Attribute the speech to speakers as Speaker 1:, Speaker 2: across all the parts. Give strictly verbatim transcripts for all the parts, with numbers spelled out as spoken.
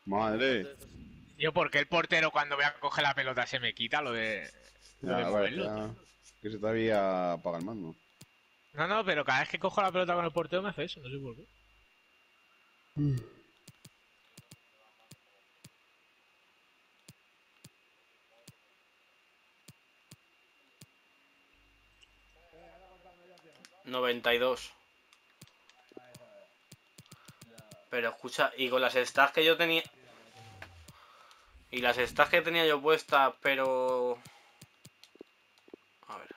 Speaker 1: Madre.
Speaker 2: Yo, ¿por qué el portero cuando voy a coger la pelota se me quita lo de, lo de
Speaker 1: Ya,
Speaker 2: moverlo,
Speaker 1: parecía
Speaker 2: tío?
Speaker 1: que se te había apagado el mando.
Speaker 2: No, no, pero cada vez que cojo la pelota con el portero me hace eso, no sé por qué.
Speaker 3: noventa y dos. Pero escucha, y con las stats que yo tenía... Y las stats que tenía yo puestas, pero... A ver.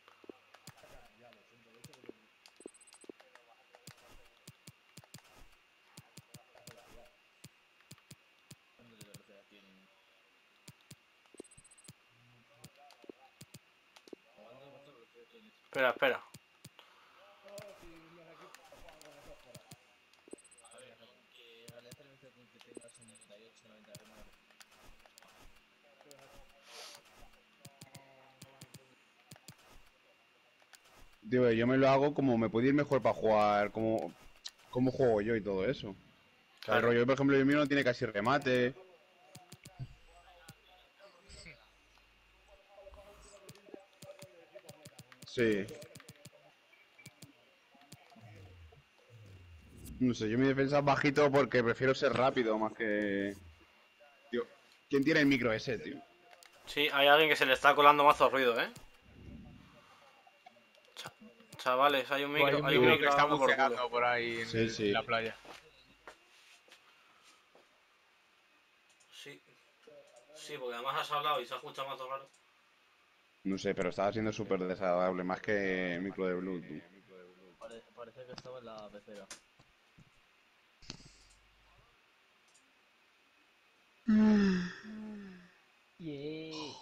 Speaker 3: Espera, espera.
Speaker 1: Tío, yo me lo hago como me puedo ir mejor para jugar, como, como juego yo y todo eso. O sea, el
Speaker 3: Claro.
Speaker 1: rollo, por ejemplo, el mío no tiene casi remate. Sí. No sé, yo mi defensa es bajito porque prefiero ser rápido más que... Tío, ¿quién tiene el micro ese, tío?
Speaker 3: Sí, hay alguien que se le está colando mazo ruido, ¿eh? Cha- Chavales, hay un
Speaker 2: O hay
Speaker 3: micro,
Speaker 2: un
Speaker 3: hay un
Speaker 2: micro
Speaker 1: Sí,
Speaker 2: que
Speaker 3: micro
Speaker 2: está
Speaker 3: dando por culo.
Speaker 2: buceando por ahí en,
Speaker 1: sí,
Speaker 2: el- en
Speaker 1: sí.
Speaker 2: la playa.
Speaker 3: Sí, sí, porque además has hablado y se ha escuchado mazo raro.
Speaker 1: No sé, pero estaba siendo súper desagradable, más que el micro de Bluetooth.
Speaker 4: Pare- parece que estaba en la pecera.
Speaker 5: Yeah.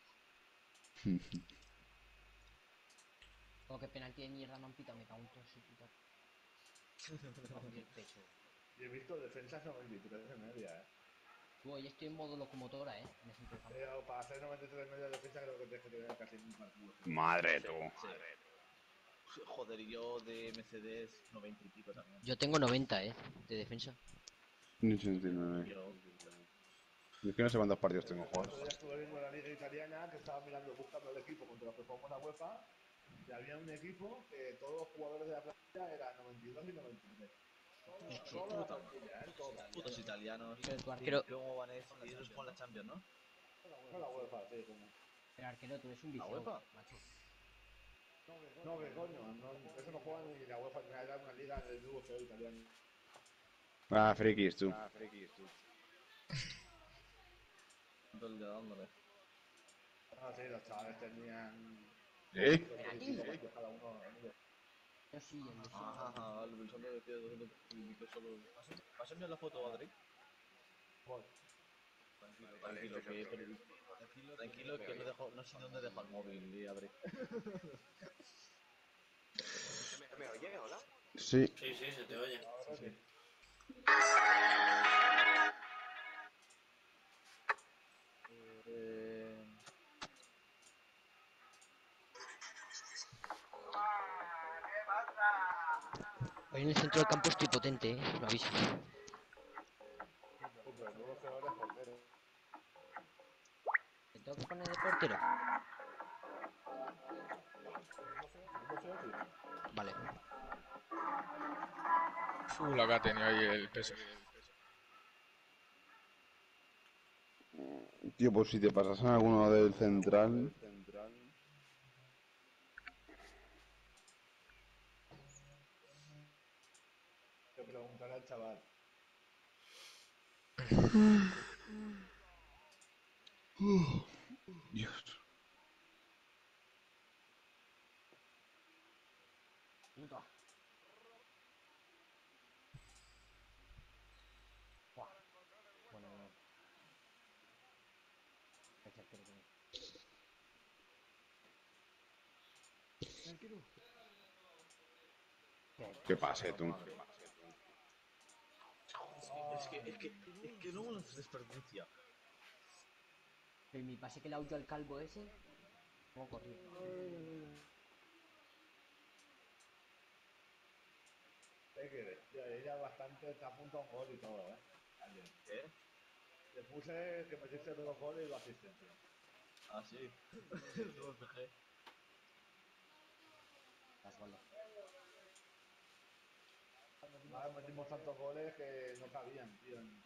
Speaker 5: Oh, qué penalti de mierda me han pitado, me cago en todo su puta. Vamos, y el pecho.
Speaker 6: Y he visto defensas noventa y tres de media, eh.
Speaker 5: Tú, hoy estoy en modo locomotora, eh, en el centro del campo.
Speaker 6: Pero para hacer noventa y tres de media de defensa creo que tienes que tener casi mil partidos.
Speaker 1: Madre
Speaker 4: Sí,
Speaker 1: tú.
Speaker 4: sí. Joder, y yo de M C Ds noventa y pico también.
Speaker 5: Yo tengo noventa, eh, de defensa.
Speaker 1: ochenta y nueve.
Speaker 4: Yo,
Speaker 1: Yo es que no sé cuántos partidos tengo
Speaker 6: El
Speaker 1: jugados.
Speaker 6: otro día estuve viendo la liga italiana que estaba mirando, buscando el equipo contra los que jugamos la UEFA. Y había un equipo que todos los jugadores de la plantilla eran noventa y dos y noventa y tres.
Speaker 5: Es que,
Speaker 6: Toda la plantilla, ¿eh? Toda.
Speaker 4: putos italianos.
Speaker 5: pero tu
Speaker 4: ¿Y
Speaker 5: arquero,
Speaker 4: cómo van a eso? Y ellos juegan la Champions, ¿no?
Speaker 6: No la UEFA, sí, como.
Speaker 5: el arquero, tú eres un
Speaker 4: ¿La
Speaker 5: viciado,
Speaker 4: UEFA?
Speaker 5: macho.
Speaker 6: No, que coño, no, eso no juegan ni la UEFA ni nada, era una liga del nuevo feo italiano.
Speaker 1: Ah, frikis, tú.
Speaker 4: Todo el día dándole.
Speaker 6: Ah, sí, los chavales tenían
Speaker 1: ¿Eh?
Speaker 6: doscientos
Speaker 5: Penalti.
Speaker 6: veinticinco partidos cada uno.
Speaker 5: Yo sí, el de sí.
Speaker 4: Ajá, ajá, vale, pensando que tiene doscientos y que solo... Pásame, pásame la foto, Adri. Tranquilo, tranquilo, que... Pero, tranquilo, que no, dejo, no sé dónde dejo el móvil, y Adri.
Speaker 1: Sí.
Speaker 3: Sí, sí, se te oye.
Speaker 4: Sí, sí. Eh...
Speaker 5: Hoy en el centro del campo estoy potente, eh, lo aviso.
Speaker 6: Pero el nuevo feo es portero.
Speaker 5: ¿Te tengo que poner de portero?
Speaker 6: El nuevo feo, sí.
Speaker 5: Vale.
Speaker 2: Uh, la que ha tenido ahí el P S G.
Speaker 1: Tío, pues si te pasas a alguno del central...
Speaker 6: Que preguntaré al chaval.
Speaker 1: Dios.
Speaker 5: Puta. Buah. Bueno, no. Ese arquero que no. Arquero. ¿Qué
Speaker 1: ¿Qué
Speaker 5: pasa?
Speaker 1: pase, tú?
Speaker 4: Es que, es que, es que luego los desperdicia.
Speaker 5: Pero mi pase que le aulló al calvo ese, ¿cómo corrió?
Speaker 6: ¿Qué quieres? Ya, ella bastante está a punto a un gol y todo, ¿eh? Ayer.
Speaker 4: ¿Qué?
Speaker 6: Te puse que metiste dos goles y dos asistencias.
Speaker 4: Ah, sí. No me fijé.
Speaker 5: Casual.
Speaker 6: Vale, metimos tantos goles que no cabían, tío. En...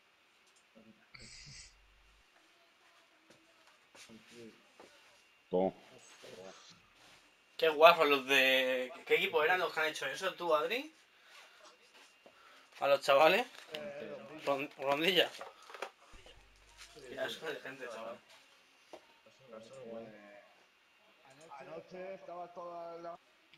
Speaker 1: Todo.
Speaker 3: Qué guapos los de... ¿Qué equipo eran los que han hecho eso? ¿Tú, Adri? ¿A los chavales?
Speaker 6: Eh,
Speaker 3: Ron- Rondilla. Ya, eso es de gente, chaval.
Speaker 4: Eso es guay.
Speaker 6: Anoche estaba toda la,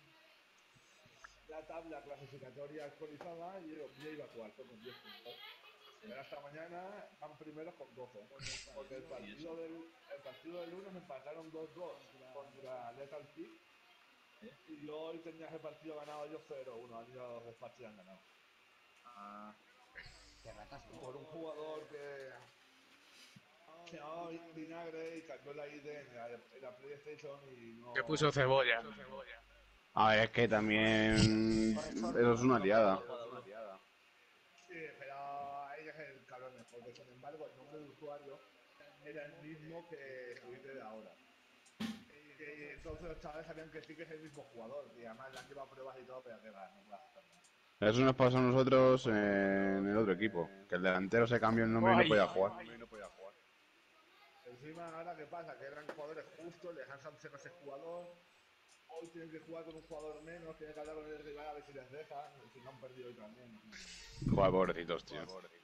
Speaker 6: la tabla clasificatoria actualizada y yo, yo iba cuarto con diez puntos. Pero hasta mañana van primeros con doce. Porque el partido del, el partido del lunes empataron dos dos contra Lethal Peak. Y yo hoy tenía ese partido ganado yo cero uno. Han ido a los despachos y han ganado.
Speaker 4: Ah,
Speaker 5: Qué ratas, ¿no?
Speaker 6: Por un jugador que se llamaba Vinagre y cambió la I D en la, en la PlayStation y no...
Speaker 2: Que puso cebolla.
Speaker 1: A ver, es que también... Eso es una liada.
Speaker 6: Sí, pero ahí es el cabrón, porque sin embargo el nombre de usuario era el mismo que su I D de ahora. Y entonces los chavales sabían que sí que es el mismo jugador, y además le han llevado pruebas y todo, pero que va, no puede hacer nada.
Speaker 1: Eso nos pasó a nosotros en el otro equipo. Que el delantero se cambió el nombre y no podía jugar.
Speaker 6: Encima, ahora qué pasa, que eran jugadores justos, les han sancionado a ese jugador. Hoy tienen que jugar con un jugador menos, tienen que hablar con el rival a ver si les dejan, si no han perdido hoy también.
Speaker 1: Joder, pobrecitos, tío.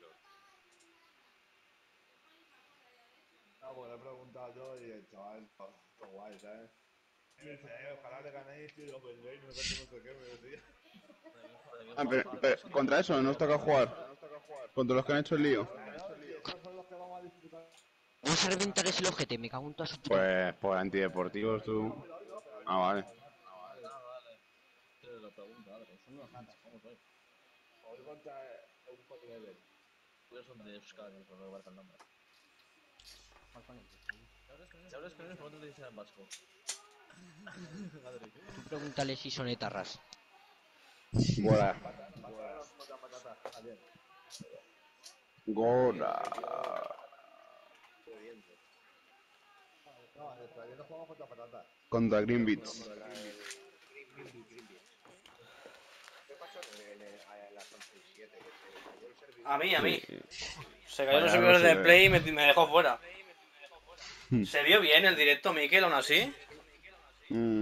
Speaker 6: No, porque le he preguntado yo y el chaval, todo, todo guay, ¿sabes? Y me dice, eh, ojalá le ganéis, tío, lo vendéis, no sé qué, no sé qué, me decía.
Speaker 1: Ah, pero- pero contra eso nos toca jugar. Contra los que han hecho el lío.
Speaker 6: Claro, y esos son los que vamos a disputar.
Speaker 5: Vamos a reventar ese ojete, me cago en toda su puta.
Speaker 1: Pues por antideportivos tú. Ah, vale.
Speaker 4: ah, vale. Te lo pregunto, Adri.
Speaker 5: Son unos ratas.
Speaker 4: Vamos hoy.
Speaker 6: Hoy contra un top level.
Speaker 4: Ellos son de Euskadi, por no guardar el nombre.
Speaker 5: ¿Cuál con ellos?
Speaker 4: Si hablas con ellos, pregúntale si saben vasco. Adri.
Speaker 5: Tú pregúntale si son etarras.
Speaker 1: Gora.
Speaker 6: Contra patata, ayer.
Speaker 1: Gora.
Speaker 6: No, ayer no jugamos contra patata.
Speaker 1: Contra Green Beats.
Speaker 3: A mí, a mí.
Speaker 1: Sí.
Speaker 3: Se cayó los
Speaker 1: Vaya,
Speaker 3: servidores
Speaker 1: no sé.
Speaker 3: de Play y me, me dejó fuera.
Speaker 1: Hmm.
Speaker 3: ¿Se vio bien el directo, Mikel, aún así?
Speaker 1: Mm.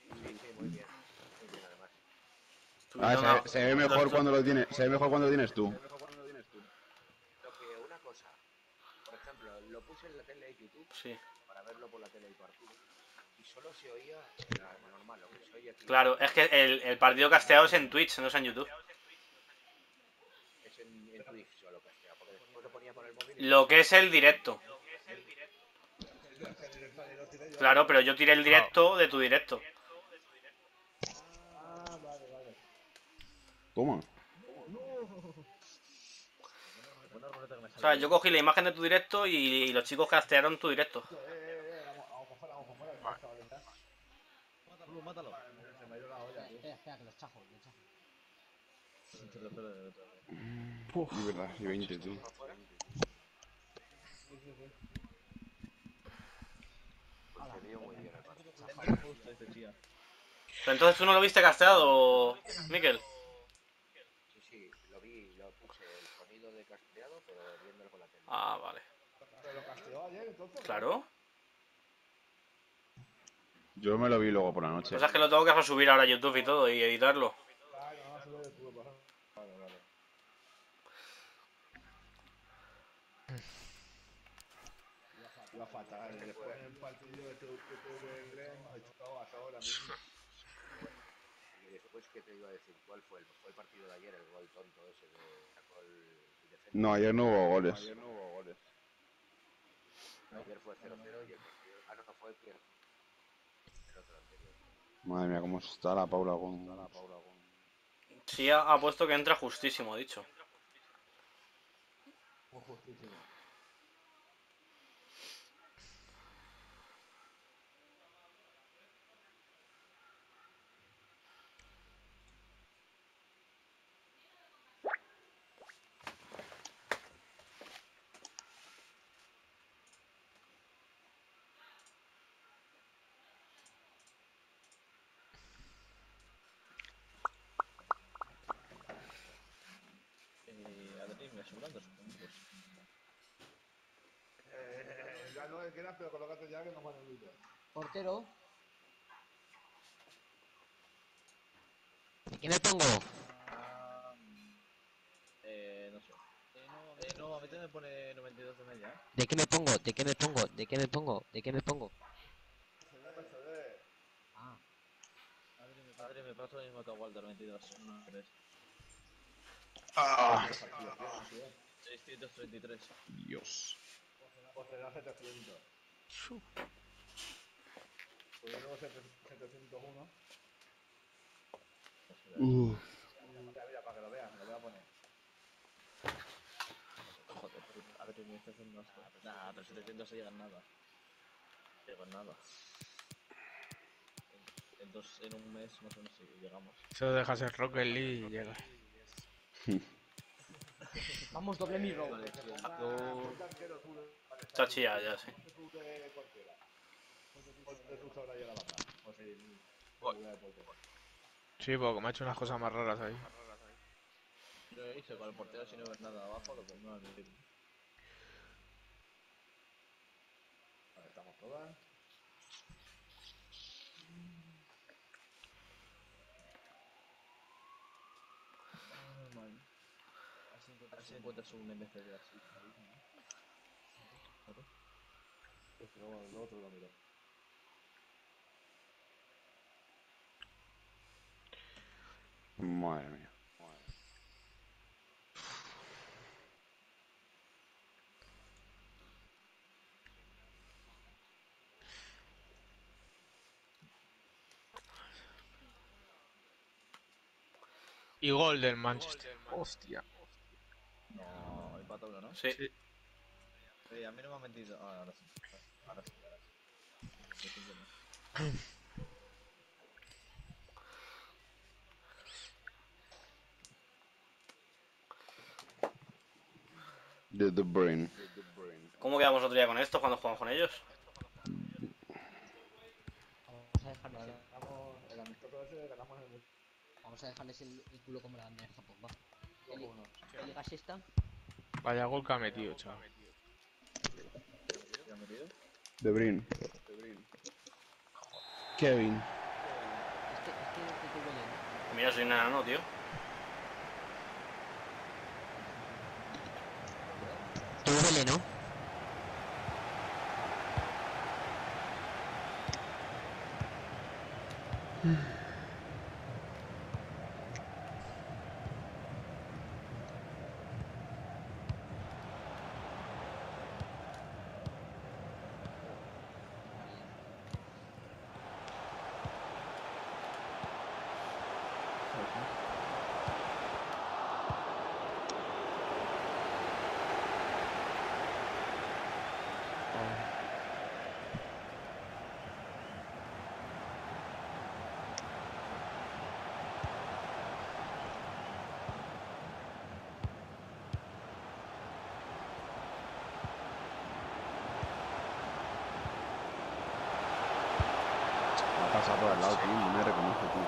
Speaker 1: Ah,
Speaker 3: Estuvieron a-
Speaker 1: se, se ve mejor cuando lo tienes. Se ve mejor cuando lo tienes tú.
Speaker 7: Lo que una cosa, por ejemplo, lo puse en la tele de YouTube
Speaker 3: Sí.
Speaker 7: para verlo por la tele del partido y solo se oía la normal, lo que se oye aquí
Speaker 3: Claro, es que el, el partido casteado es en Twitch, no es en YouTube.
Speaker 7: es en, en Twitch solo que sea, porque después lo ponía por el móvil. y-
Speaker 3: Lo que es el directo. Claro, pero yo tiré el directo de tu directo.
Speaker 6: Ah, vale, vale.
Speaker 1: Toma.
Speaker 4: Buena ruleta que me
Speaker 3: O
Speaker 4: sale.
Speaker 3: sea, yo cogí la imagen de tu directo y, y los chicos castearon tu directo.
Speaker 6: Eh, eh, eh, vamos, vamos para afuera, vamos para afuera, chavales, ya.
Speaker 4: Mátalo, mátalo.
Speaker 6: Vale, se me ha ido la olla,
Speaker 5: Espera,
Speaker 6: tú.
Speaker 5: espera, espera, que los chajo, los chajo.
Speaker 4: Espera, espera, espera.
Speaker 1: Y verdad, y veinte tú.
Speaker 6: Sí, sí, sí.
Speaker 7: Pues se vio muy bien el partido.
Speaker 4: Justo este tía.
Speaker 3: Pero entonces tú no lo viste casteado, Mikel.
Speaker 7: Sí, sí, lo vi, lo puse el sonido de casteado, pero viéndolo con la tele.
Speaker 3: Ah, vale.
Speaker 6: ¿Pero lo casteó ayer, entonces?
Speaker 3: Claro.
Speaker 1: Yo me lo vi luego por la noche.
Speaker 3: Cosa es que lo tengo que subir ahora a YouTube y todo y editarlo.
Speaker 6: Claro, no, se lo tuve pasar. Vale, vale. Iba fatal, después en el partido de T V Glen hemos echado a todos ahora mismo.
Speaker 7: Y después, ¿qué te iba a decir? ¿Cuál fue el, fue el partido de ayer? El gol tonto ese de sacó el, el defensa.
Speaker 1: No, ayer no hubo goles.
Speaker 7: Ayer fue cero cero y el partido... Ah, no, no fue el que... El otro anterior.
Speaker 1: Madre mía, cómo está la Paula con...
Speaker 3: Sí, ha, ha puesto que entra justísimo, ha dicho.
Speaker 6: Muy justísimo.
Speaker 4: Me sobran dos puntos.
Speaker 6: Eh, ya lo que quieras, pero colócate ya que nos van a olvidar.
Speaker 5: Portero. ¿De qué me pongo?
Speaker 4: Ah, eh, no sé. Eh, no, a mí también me pone noventa y dos de media, ¿eh?
Speaker 5: ¿De qué me pongo? ¿De qué me pongo? ¿De qué me pongo? ¿De qué me pongo?
Speaker 6: M C D.
Speaker 5: Ah,
Speaker 4: Adri, me pasa lo mismo que a Walter, veintidós. Una vez.
Speaker 1: Ah,
Speaker 6: Partidos tienes, tío.
Speaker 4: seiscientos treinta y tres.
Speaker 1: Dios.
Speaker 6: Pues será setecientos. Pues yo tengo setecientos uno.
Speaker 1: Uh,
Speaker 6: Mira, mira, para que lo veas, lo voy a poner.
Speaker 4: Joder, Adri, me estás haciendo asco. Nah, pero setecientos se llegan nada. Llegan nada. En, en, dos, en un mes más o menos sí, llegamos.
Speaker 2: Solo dejas el Rocket League y llegas.
Speaker 5: vamos, doble mi robo.
Speaker 4: Vale,
Speaker 6: Que
Speaker 4: tío.
Speaker 6: ponga
Speaker 3: Yo-
Speaker 6: ponte arquero tú de...
Speaker 3: Está chillado ya, sí.
Speaker 6: Ponte tú de cualquiera. Ponte tú sobre ahí a la banda. O si...
Speaker 2: Voy.
Speaker 6: de portero.
Speaker 2: Sí, porque me ha hecho unas cosas más raras ahí.
Speaker 4: Yo hice con el portero si no ves nada abajo, lo pongo en el ritmo.
Speaker 6: Vale, estamos todas.
Speaker 4: Normal. Así encuentras un M C D así. Claro.
Speaker 6: Pues luego, luego te lo miro.
Speaker 1: madre mía.
Speaker 2: Y gol del Manchester. Hostia.
Speaker 4: No, empata uno, ¿no?
Speaker 3: Sí.
Speaker 4: Eh, a mí no me ha mentido. Ah, ahora sí. Ahora sí, ahora sí. De cinco no.
Speaker 1: The, the brain.
Speaker 3: ¿Cómo quedamos otro día con esto cuando jugamos con ellos?
Speaker 5: Vamos a dejarles el,
Speaker 6: Ganamos el amistoso ese, ganamos el
Speaker 5: vamos a dejarles el, el culo como la bandera de Japón, va. ¿Qué,
Speaker 6: dos
Speaker 5: li-
Speaker 6: uno.
Speaker 5: ¿Qué liga es esta?
Speaker 2: Vaya gol que ha metido, chaval.
Speaker 4: ¿Ya ha metido?
Speaker 1: The brain. Kevin.
Speaker 5: Este, este de que huele, ¿no?
Speaker 3: Mira, soy un enano, tío.
Speaker 5: Tú huele, ¿no?
Speaker 1: Me ha pasado por al lado, tío. No me reconoce, tío.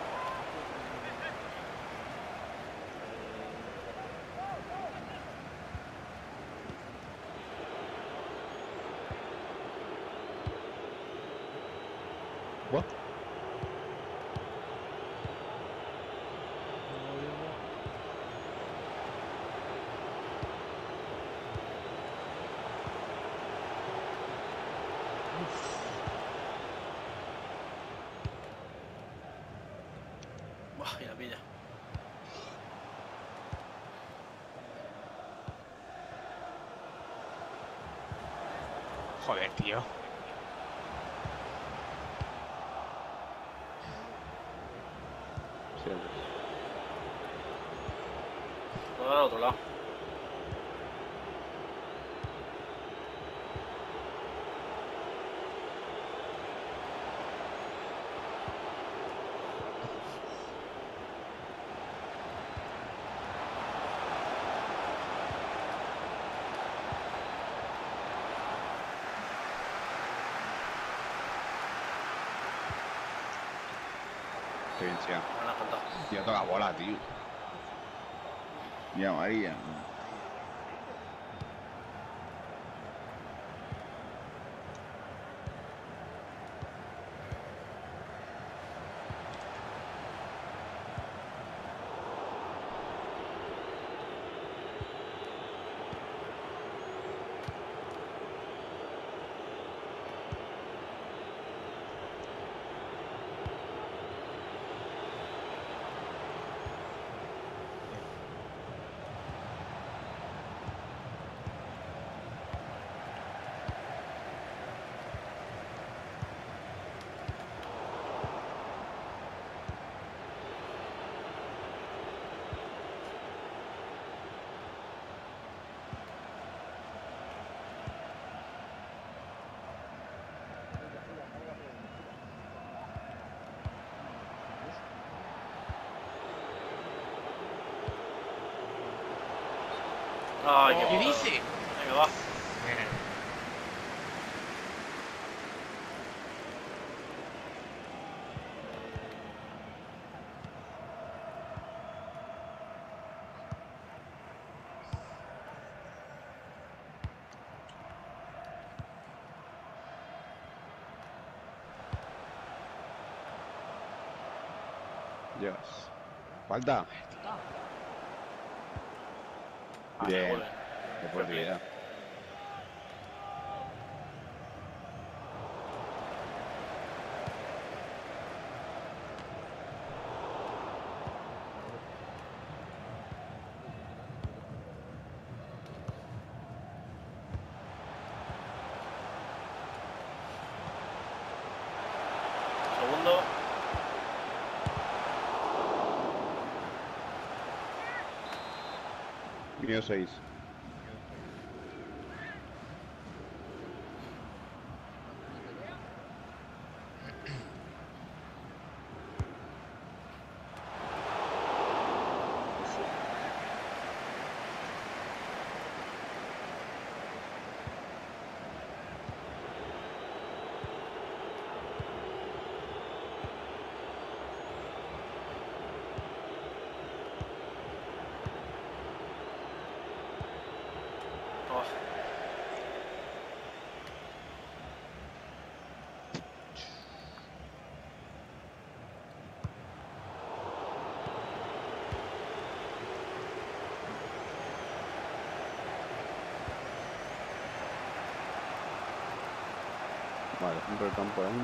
Speaker 1: What?
Speaker 3: Buah, y la pilla.
Speaker 2: Joder, tío.
Speaker 1: Siempre.
Speaker 3: Todo al otro lado.
Speaker 1: Experiencia.
Speaker 3: No le ha faltado.
Speaker 1: Tío, toca bola, tío. Mira, María.
Speaker 3: Ay, qué
Speaker 2: ¿Qué
Speaker 3: putada.
Speaker 2: dice?
Speaker 3: Venga, va.
Speaker 2: Bien.
Speaker 1: Llegas. Falta.
Speaker 3: Ah,
Speaker 1: Bien.
Speaker 3: joder.
Speaker 1: Oportunidad.
Speaker 3: Segundo.
Speaker 1: Mío seis.
Speaker 3: Oh.
Speaker 1: Vale, centro del campo ahí.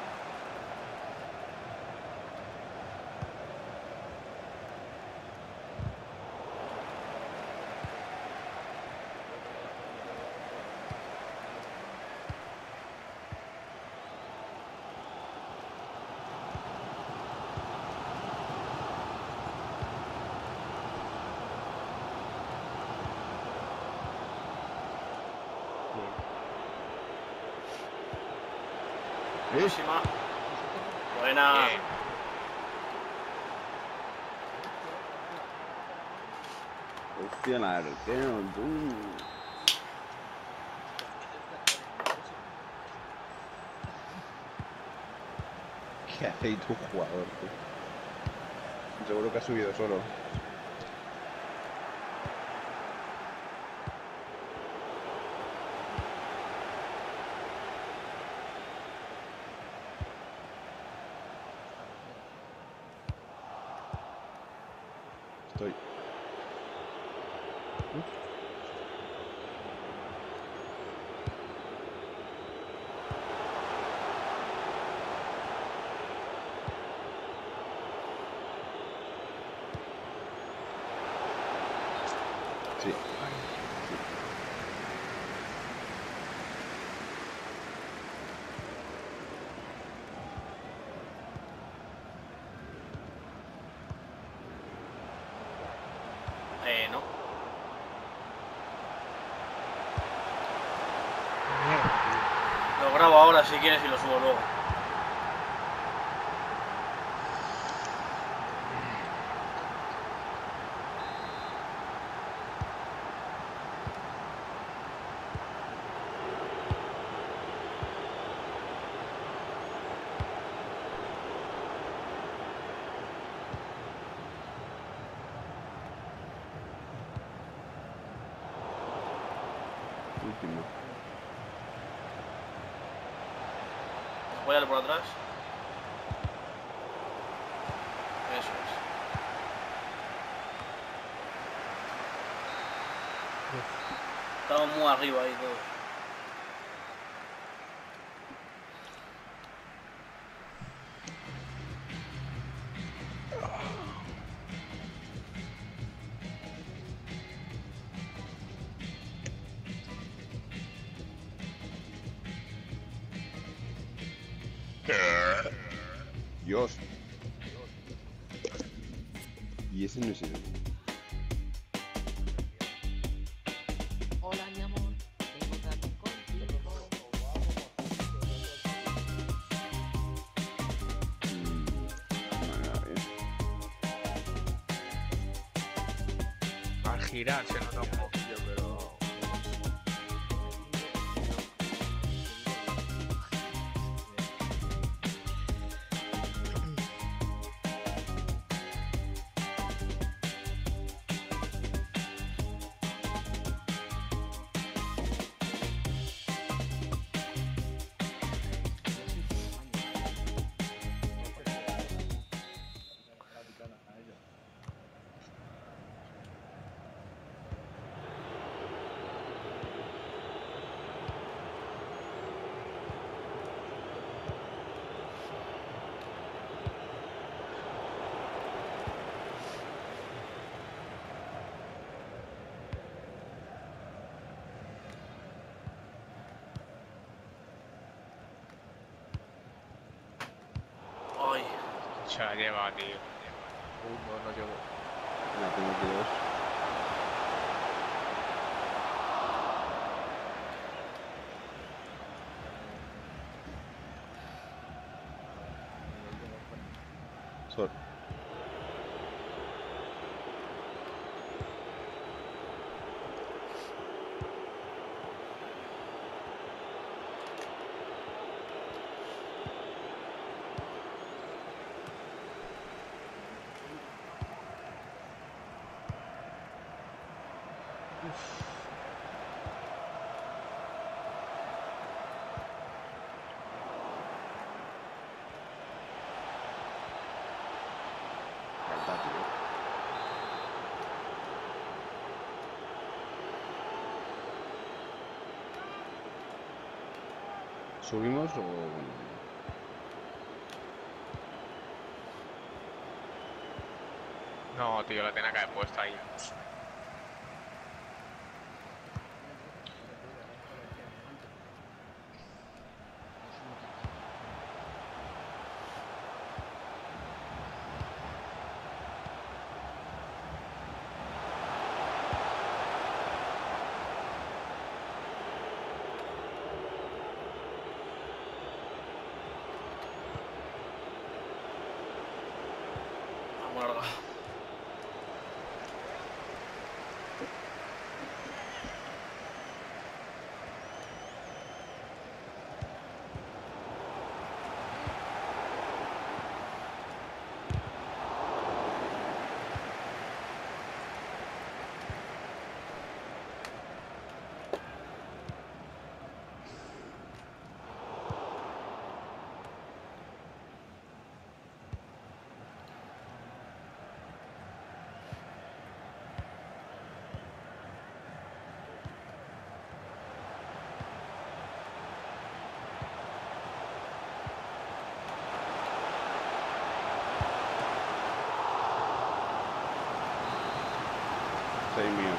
Speaker 3: Buenísima. Buena.
Speaker 2: Bien.
Speaker 1: Hostia, el arquero, tú. ¿Qué hace ahí tu jugador, tío? Seguro que ha subido solo. Estoy. Sí.
Speaker 3: Eh, no. Lo grabo ahora si quieres y lo subo luego.
Speaker 1: Último.
Speaker 3: Apóyale por atrás. Eso es. Estamos muy arriba ahí todos.
Speaker 1: Dios. Y ese no es el.
Speaker 5: Hola, mi amor. Tengo que hablar contigo.
Speaker 1: Mm, bueno, bien.
Speaker 2: Al girar se nota un poquillo, pero. Se la lleva, tío.
Speaker 4: Uh, no, no llego.
Speaker 1: Ya tengo aquí dos. Sol. Falta, tío. ¿Subimos o...?
Speaker 2: No, tío, la tenía que haber puesto ahí.
Speaker 3: Vamos larga.
Speaker 1: Seis mío.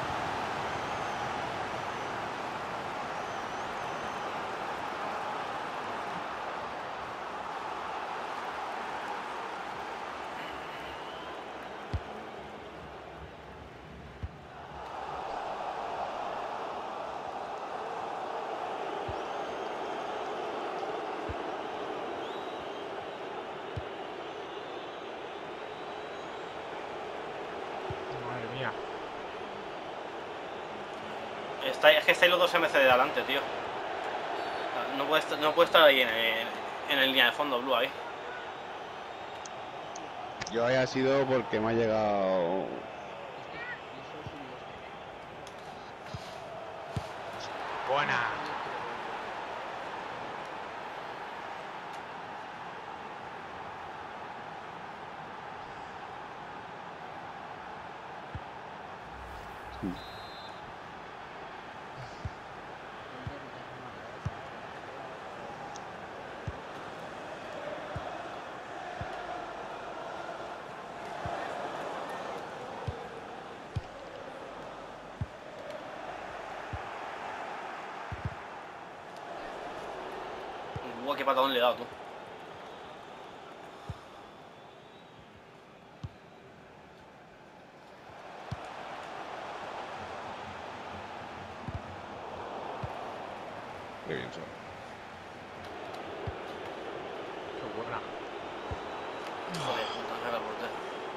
Speaker 2: Madre mía.
Speaker 3: Está, es que estáis los dos M C de delante, tío. No puede, estar- no puede estar ahí en el, en el línea de fondo, Blue, ahí.
Speaker 1: Yo haya sido porque me ha llegado...
Speaker 2: Buena.
Speaker 3: Buah, qué patadón le he dado, tú.
Speaker 1: Qué bien, Sol.
Speaker 2: Qué buena.
Speaker 3: Joder, puta, era el portero.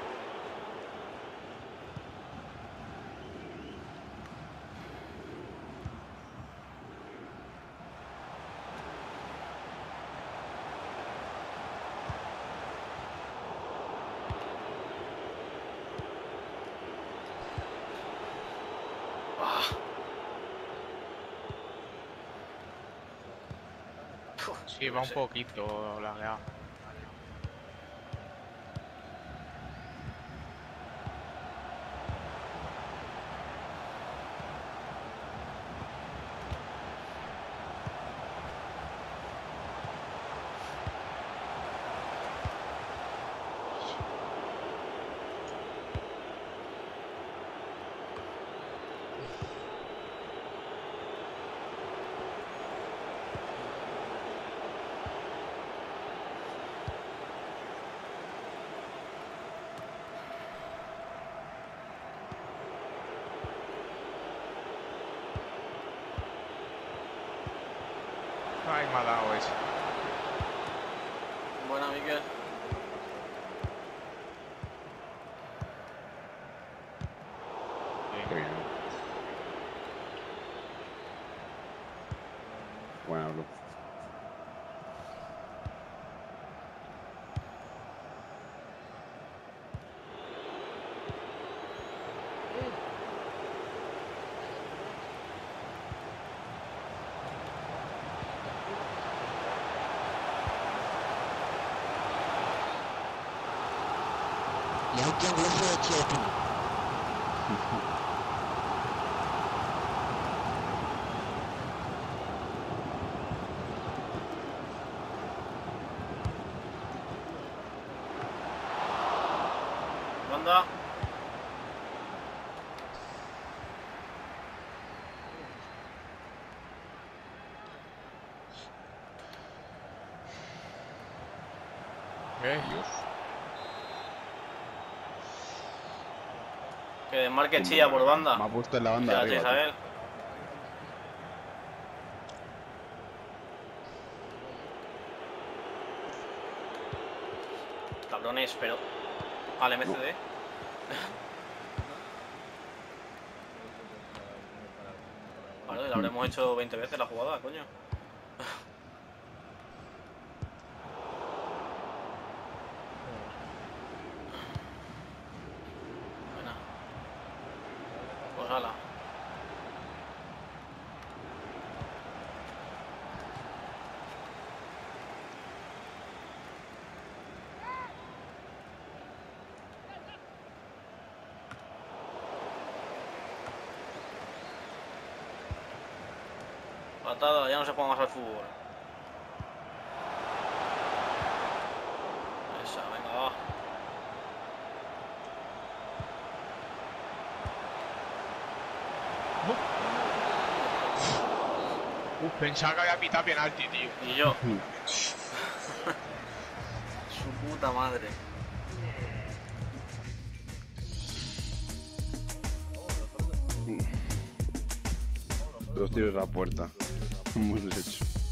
Speaker 3: Ah. Puf,
Speaker 2: Sí, va un poquito lagueado. Ay, me ha dado ese.
Speaker 3: Buena, Miquel.
Speaker 1: Qué bien. Buena, Blue.
Speaker 5: Leaukian grosso de Chietini.
Speaker 3: Banda.
Speaker 2: ¿Qué?
Speaker 3: Que desmarque Chilla por banda.
Speaker 1: Me ha puesto en la banda de
Speaker 3: Fíjate,
Speaker 1: arriba. tío.
Speaker 3: Isabel. Cabrones, pero... Al M C D. Vale, la habremos hecho veinte veces la jugada, coño. Buena. Pues ala. Patada, ya no se juega más al fútbol. Esa, venga, va.
Speaker 2: Uf, pensaba que había pitado penalti, tío.
Speaker 3: Y yo. Su puta madre.
Speaker 1: Dos tiros a la puerta. Hemos hecho.